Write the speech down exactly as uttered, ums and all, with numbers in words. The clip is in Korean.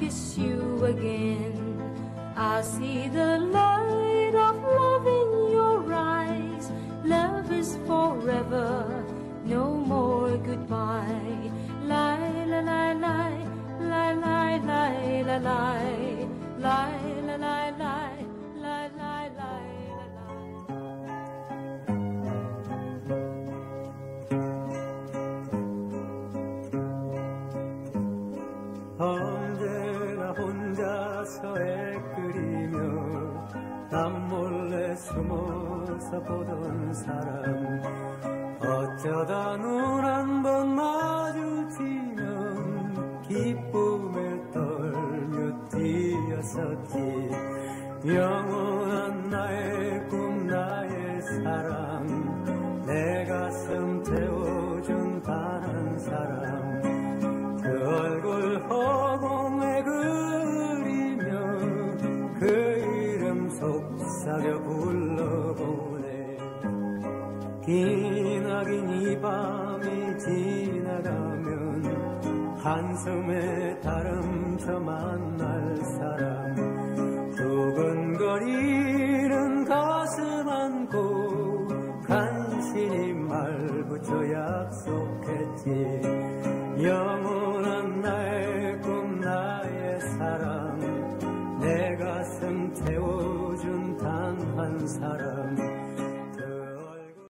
kiss you again. I see the light of love in your eyes. Love is forever, no more goodbye. Lie, la, lie, lie, lie, lie, lie, la, lie, lie, la, lie, lie, lie, lie, lie. 언제나 혼자서 애끓이며 남몰래 숨어서 보던 사람 어쩌다 눈 한 번 마주치면 기쁨에 떨며 뛰었었지. 영원한 나의 꿈 나의 사랑 내 가슴 태워준 단 한 사람 그 얼굴 허공에 그리며 그 이름 속삭여 불러보네. 기나긴 이 밤이 지나가면 한숨에 다름쳐 만날 사람 두근거리는 가슴 안고 간신히 말 붙여 약속했지. 영원